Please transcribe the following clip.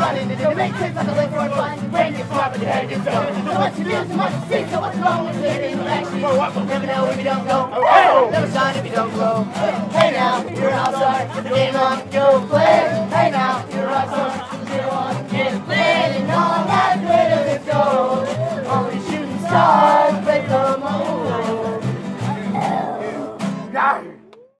running, and it makes sense like a live for fun. Brain gets smart, but your head gets dumb. So much to do, so much to see, so what's wrong with living? Actually, never know if you don't go. Never shine if you don't glow. Hey now, you're an all-star, get the game on, go play.